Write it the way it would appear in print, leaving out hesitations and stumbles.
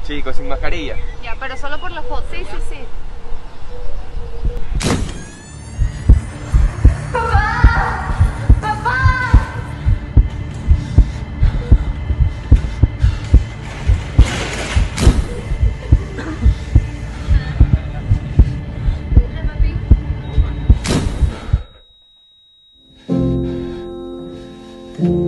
Chicos, sin mascarilla. Ya, pero solo por la foto. Sí, sí, sí. Papi.